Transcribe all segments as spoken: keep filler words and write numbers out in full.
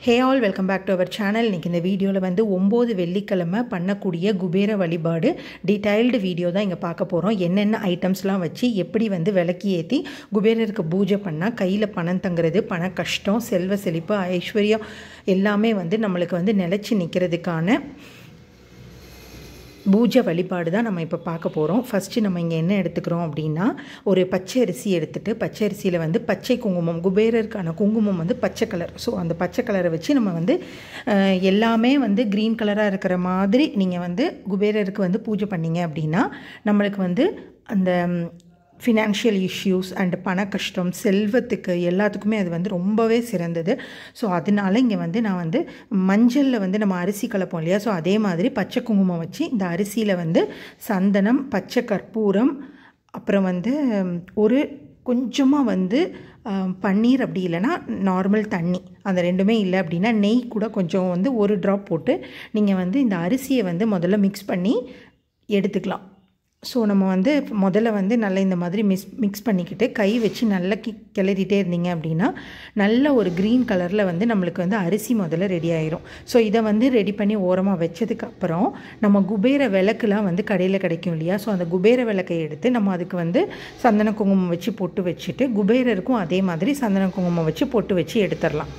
Hey all, welcome back to our channel. இன்னைக்கு இந்த வீடியோல வந்து ஒன்பது வெள்ளிக்கிழமை பண்ணக்கூடிய குபேர வழிபாடு டீடைல்டு வீடியோ தான் இங்க பார்க்க போறோம். என்னென்ன ஐட்டம்ஸ்லாம் வச்சு எப்படி வந்து விளக்கு ஏத்தி குபேரருக்கு பூஜை பண்ணா கையில பணம் தங்குறது, பண கஷ்டம், செல்வ செழிப்பு, ஐஸ்வர்யம் எல்லாமே வந்து நமக்கு வந்து நிலைச்சு நிக்கிறதுக்கான பூஜை வழிபாடு தான் நம்ம இப்போ பார்க்க போகிறோம். ஃபஸ்ட்டு நம்ம இங்கே என்ன எடுத்துக்கிறோம் அப்படின்னா, ஒரு பச்சை அரிசி எடுத்துகிட்டு பச்சை அரிசியில் வந்து பச்சை குங்குமம், குபேரருக்கான குங்குமம் வந்து பச்சை கலர். ஸோ அந்த பச்சை கலரை வச்சு நம்ம வந்து எல்லாமே வந்து க்ரீன் கலராக இருக்கிற மாதிரி நீங்கள் வந்து குபேரருக்கு வந்து பூஜை பண்ணிங்க அப்படின்னா நம்மளுக்கு வந்து அந்த ஃபினான்ஷியல் இஷ்யூஸ் அண்ட் பண கஷ்டம், செல்வத்துக்கு எல்லாத்துக்குமே அது வந்து ரொம்பவே சிறந்தது. ஸோ அதனால இங்கே வந்து நான் வந்து மஞ்சளில் வந்து நம்ம அரிசி கலப்போம் இல்லையா, ஸோ அதே மாதிரி பச்சை குங்குமம் வச்சு இந்த அரிசியில் வந்து சந்தனம், பச்சை கற்பூரம், அப்புறம் வந்து ஒரு கொஞ்சமாக வந்து பன்னீர், அப்படி இல்லைன்னா நார்மல் தண்ணி, அந்த ரெண்டுமே இல்லை அப்படின்னா நெய் கூட கொஞ்சம் வந்து ஒரு ட்ராப் போட்டு நீங்கள் வந்து இந்த அரிசியை வந்து முதல்ல மிக்ஸ் பண்ணி எடுத்துக்கலாம். ஸோ நம்ம வந்து முதல்ல வந்து நல்லா இந்த மாதிரி மிக்ஸ் மிக்ஸ் பண்ணிக்கிட்டு கை வச்சு நல்லா கி கிளறிட்டே இருந்தீங்க அப்படின்னா நல்ல ஒரு க்ரீன் கலரில் வந்து நம்மளுக்கு வந்து அரிசி முதல்ல ரெடி ஆயிரும். ஸோ இதை வந்து ரெடி பண்ணி ஓரமாக வச்சதுக்கப்புறம் நம்ம குபேர விளக்குலாம் வந்து கடையில் கிடைக்கும் இல்லையா, ஸோ அந்த குபேர விளக்கை எடுத்து நம்ம அதுக்கு வந்து சந்தன குங்குமம் வச்சு பொட்டு வச்சுட்டு குபேரருக்கும் அதே மாதிரி சந்தன குங்குமம் வச்சு பொட்டு வச்சு எடுத்துடலாம்.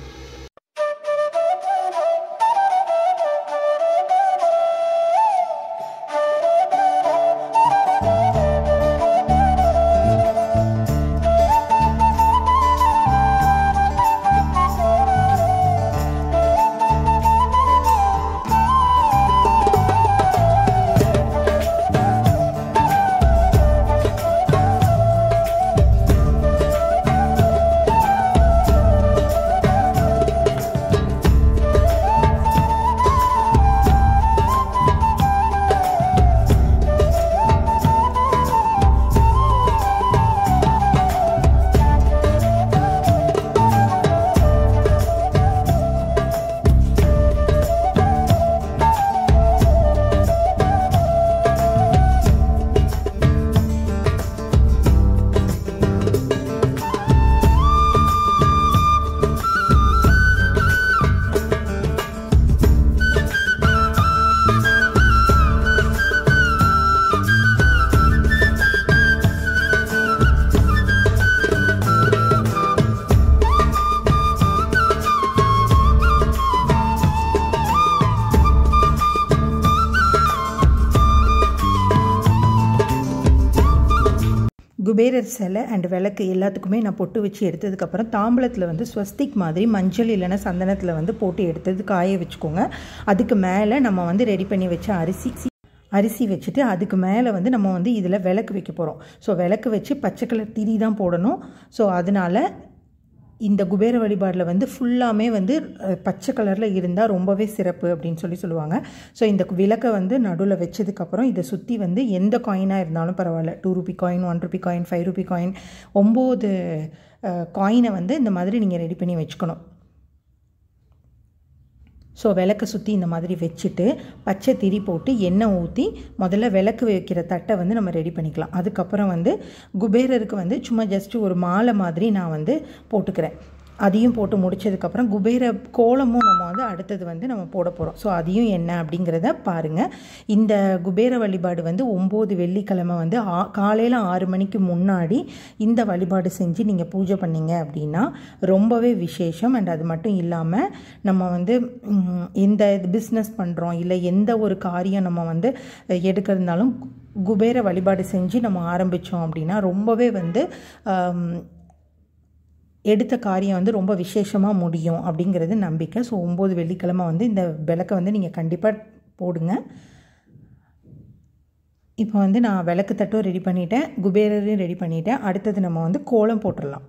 குபேரர் சிலை அண்ட் விளக்கு எல்லாத்துக்குமே நான் பொட்டு வச்சு எடுத்ததுக்கப்புறம் தாம்பலத்தில் வந்து ஸ்வஸ்திக் மாதிரி மஞ்சள் இல்லைன்னா சந்தனத்தில் வந்து போட்டு எடுத்தது காய வச்சுக்கோங்க. அதுக்கு மேலே நம்ம வந்து ரெடி பண்ணி வச்ச அரிசி அரிசி வச்சுட்டு அதுக்கு மேலே வந்து நம்ம வந்து இதில் விளக்கு வைக்க போகிறோம். ஸோ விளக்கு வச்சு பச்சை கலர் திரி தான் போடணும். ஸோ அதனால் இந்த குபேர வழிபாடில் வந்து ஃபுல்லாமே வந்து பச்சை கலரில் இருந்தால் ரொம்பவே சிறப்பு அப்படின்னு சொல்லி சொல்லுவாங்க. ஸோ இந்த விளக்கை வந்து நடுவில் வச்சதுக்கப்புறம் இதை சுற்றி வந்து எந்த காயினாக இருந்தாலும் பரவாயில்ல, two rupee coin, one rupee coin, five rupee coin, ஒம்பது காயினை வந்து இந்த மாதிரி நீங்கள் ரெடி பண்ணி வச்சுக்கணும். ஸோ விளக்கை சுற்றி இந்த மாதிரி வச்சுட்டு பச்சை திரி போட்டு எண்ணெய் ஊற்றி முதல்ல விளக்கு வைக்கிற தட்டை வந்து நம்ம ரெடி பண்ணிக்கலாம். அதுக்கப்புறம் வந்து குபேரருக்கு வந்து சும்மா ஜஸ்ட்டு ஒரு மாலை மாதிரி நான் வந்து போட்டுக்கிறேன். அதையும் போட்டு முடித்ததுக்கப்புறம் குபேர கோலமும் நம்ம வந்து அடுத்தது வந்து நம்ம போட போகிறோம். ஸோ அதையும் என்ன அப்படிங்கிறத பாருங்கள். இந்த குபேர வழிபாடு வந்து ஒம்பது வெள்ளிக்கிழமை வந்து ஆ காலையில் ஆறு மணிக்கு முன்னாடி இந்த வழிபாடு செஞ்சு நீங்கள் பூஜை பண்ணிங்க அப்படின்னா ரொம்பவே விசேஷம். அண்ட் அது மட்டும் இல்லாமல் நம்ம வந்து எந்த பிஸ்னஸ் பண்ணுறோம் இல்லை எந்த ஒரு காரியம் நம்ம வந்து எடுக்கிறதுனாலும் குபேர வழிபாடு செஞ்சு நம்ம ஆரம்பித்தோம் அப்படின்னா ரொம்பவே வந்து எடுத்த காரியம் வந்து ரொம்ப விசேஷமாக முடியும் அப்படிங்கிறது நம்பிக்கை. ஸோ ஒம்பது வெள்ளிக்கிழமை வந்து இந்த விளக்கை வந்து நீங்கள் கண்டிப்பாக போடுங்க. இப்போ வந்து நான் விளக்கு தட்டும் ரெடி பண்ணிட்டேன், குபேரரையும் ரெடி பண்ணிட்டேன். அடுத்தது நம்ம வந்து கோலம் போட்டுடலாம்.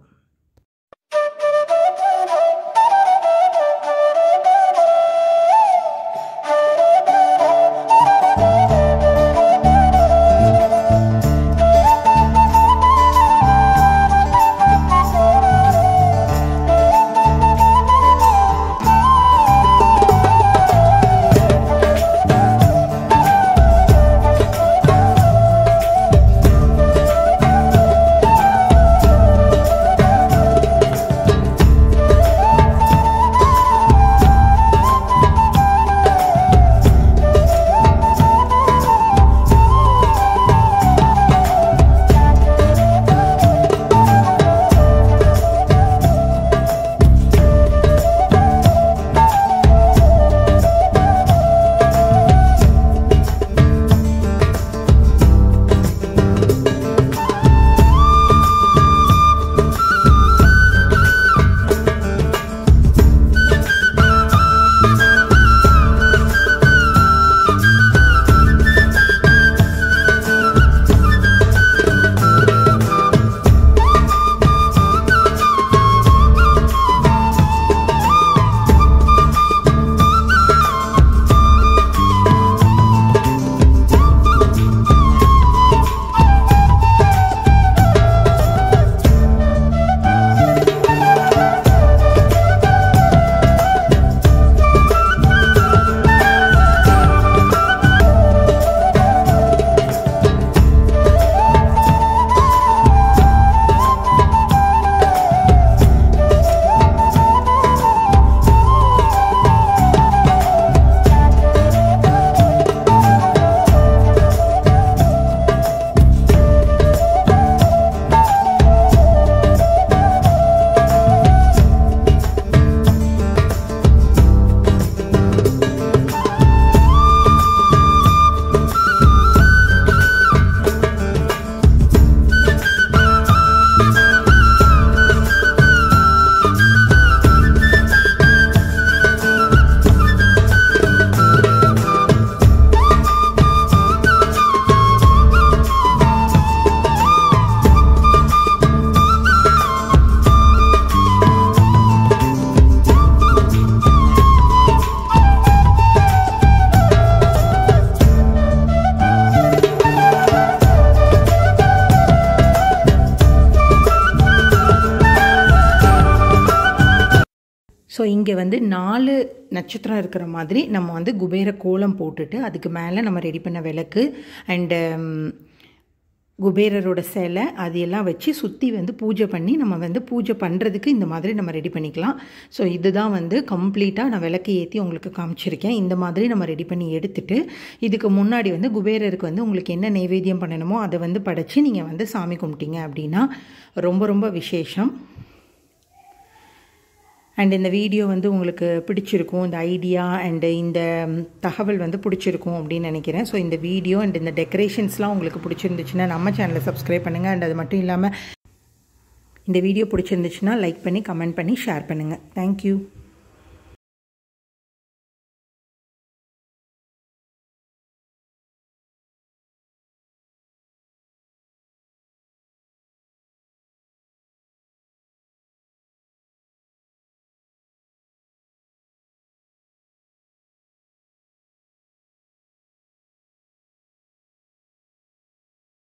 இங்கே வந்து நாலு நட்சத்திரம் இருக்கிற மாதிரி நம்ம வந்து குபேர கோலம் போட்டுட்டு அதுக்கு மேலே நம்ம ரெடி பண்ண விளக்கு அண்டு குபேரரோட சிலை அது எல்லாம் வச்சு சுற்றி வந்து பூஜை பண்ணி நம்ம வந்து பூஜை பண்ணுறதுக்கு இந்த மாதிரி நம்ம ரெடி பண்ணிக்கலாம். ஸோ இதுதான் வந்து கம்ப்ளீட்டாக நான் விளக்கு ஏற்றி உங்களுக்கு காமிச்சிருக்கேன். இந்த மாதிரி நம்ம ரெடி பண்ணி எடுத்துகிட்டு இதுக்கு முன்னாடி வந்து குபேரருக்கு வந்து உங்களுக்கு என்ன நைவேத்தியம் பண்ணணுமோ அதை வந்து படைச்சி நீங்கள் வந்து சாமி கும்பிட்டீங்க அப்படின்னா ரொம்ப ரொம்ப விசேஷம். அண்ட் இந்த வீடியோ வந்து உங்களுக்கு பிடிச்சிருக்கும், இந்த ஐடியா அண்டு இந்த தகவல் வந்து பிடிச்சிருக்கும் அப்படின்னு நினைக்கிறேன். ஸோ இந்த வீடியோ அண்ட் இந்த டெக்கரேஷன்ஸ்லாம் உங்களுக்கு பிடிச்சிருந்துச்சுன்னா நம்ம சேனலை சப்ஸ்கிரைப் பண்ணுங்கள். அண்ட் அது மட்டும் இல்லாமல் இந்த வீடியோ பிடிச்சிருந்துச்சுன்னா லைக் பண்ணி கமெண்ட் பண்ணி ஷேர் பண்ணுங்கள். தேங்க்யூ.